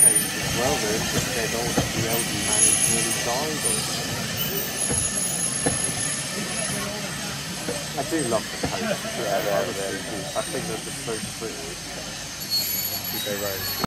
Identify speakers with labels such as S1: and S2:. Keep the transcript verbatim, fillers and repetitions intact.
S1: page as well, that just said, oh, the elderly man has nearly died or something. I do love the posts. Yeah, they're, they're, I think they're just so pretty. They wrote.